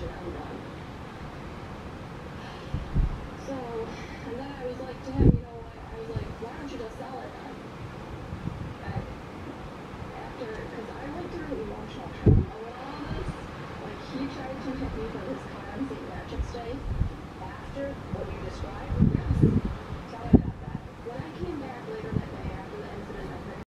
it, I'm done. So, and then I was like to him, I was like, why don't you just sell it then? And because I went through emotional trauma with all this, like he tried to hit me for his car on St. Patrick's Day after what you described. Yes.